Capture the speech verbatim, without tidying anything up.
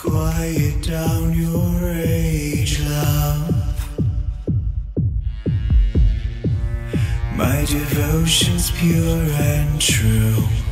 quiet down your rage, love. My devotion's pure and true.